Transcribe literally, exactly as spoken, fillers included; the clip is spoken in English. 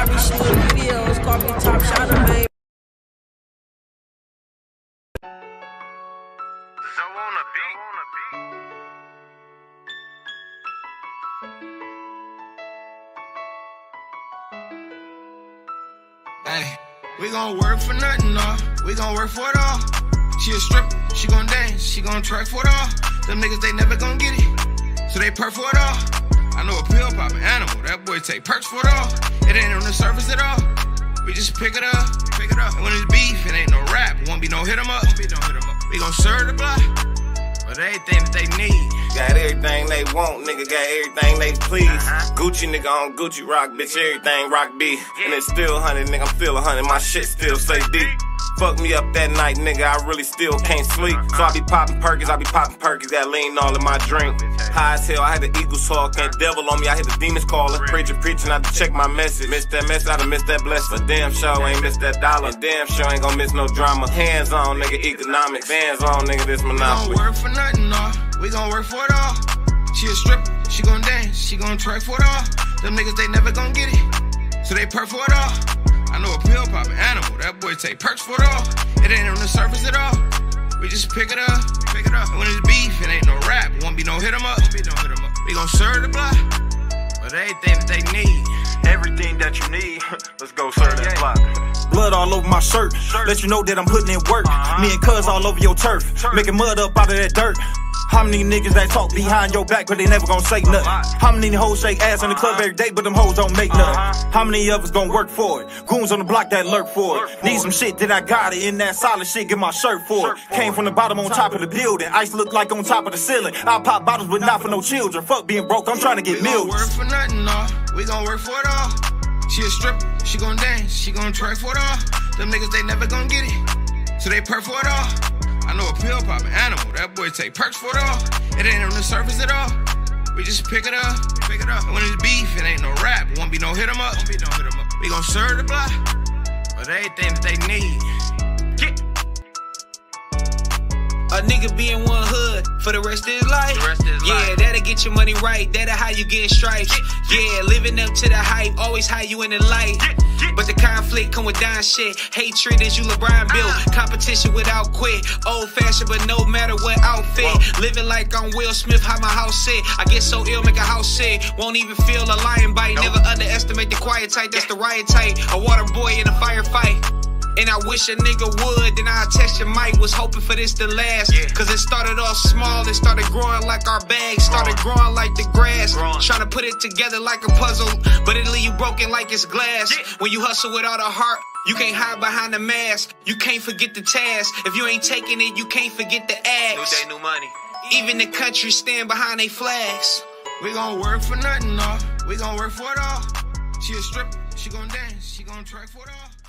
got me shooting videos, call me top shotter, babe. So on a beat. Hey, we gon' work for nothing, no. We gon' work for it all. She a stripper, she gon' dance, she gon' twerk for it all. Them niggas, they never gon' get it, so they perk for it all. I know a pill poppin' animal, that boy take perks for it all. It ain't on the surface at all. We just pick it up, pick it up. And when it's beef, it ain't no rap. Won't be no hit 'em up. Won't be no hit 'em up. We gon' serve the block with everything that they need. Got everything they want, nigga, got everything they please. Uh-huh. Gucci nigga on Gucci rock, bitch, everything rock B. Yeah. And it's still hundred, nigga, I'm still a hundred, my shit still stay deep. Fuck me up that night, nigga, I really still can't sleep. So I be popping perkins, I be popping perkins, got lean all in my drink. High as hell, I had the Eagles talk, can't devil on me, I hit the demons calling. Preacher preaching, I had to check my message. Missed that message, I done missed that blessing. But damn sure ain't missed that dollar, and damn sure ain't gon' miss no drama. Hands on, nigga, economics, hands on, nigga, this monopoly. We gon' work for nothing, no, we gon' work for it all. She a stripper, she gon' dance, she gon' twerk for it all. Them niggas, they never gon' get it, so they perk for it all. I know a pill poppin' animal, that boy take perks for it all. It ain't on the surface at all. We just pick it up, pick it up. And when it's beef, it ain't no rap. Won't be no hit 'em up. Won't be no hit 'em up. We gon' serve the block with everything that they need. Everything that you need, let's go serve that block. Blood all over my shirt, let you know that I'm putting in work. Uh-huh. Me and cuz all over your turf, turf, making mud up out of that dirt. How many niggas that talk behind your back but they never gon' say nothing? How many hoes shake ass in the club every day but them hoes don't make nothing? How many of us gon' work for it? Goons on the block that lurk for it. Need some shit that I got it in that solid shit, get my shirt for it. Came from the bottom on top of the building, ice look like on top of the ceiling. I pop bottles but not for no children. Fuck being broke, I'm trying to get millions. We gon' work for nothing, no. We gon' work for it all. She a stripper, she gon' dance, she gon' twerk for it all. Them niggas, they never gon' get it, so they perk for it all. I know a pill poppin' animal, that boy take perks for it all. It ain't on the surface at all. We just pick it up, pick it up. And when it's beef, it ain't no rap. Won't be no hit 'em up. Won't be no hit 'em up. We gon' serve the block with everything that they need. Get. A nigga be in one hood for the rest of his life. The rest of his yeah, life. that'll get your money right. That'll how you getting stripes. Yeah, living up to the hype, always how you in the light. But the conflict come with dying shit. Hatred is you LeBron built. Competition without quit. Old fashioned, but no matter what outfit. Whoa. Living like I'm Will Smith, how my house sit. I get so ill, make a house sick. Won't even feel a lion bite. Nope. Never underestimate the quiet type, that's the riot type. A water boy in a firefight. And I wish a nigga would, then I'd test your mic. Was hoping for this to last, yeah. Cause it started off small, it started growing like our bags. Started growing like the grass, trying to put it together like a puzzle, but it leave you broken like it's glass, yeah. When you hustle without a heart, you can't hide behind the mask. You can't forget the task. If you ain't taking it, you can't forget the acts. New day, new money. Even the country stand behind they flags. We gon' work for nothing, no. We gon' work for it all. She a stripper, she gon' dance, she gon' twerk for it all.